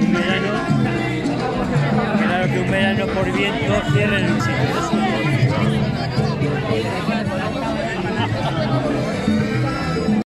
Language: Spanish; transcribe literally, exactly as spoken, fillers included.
un verano, claro que un verano por viento cierra el sitio.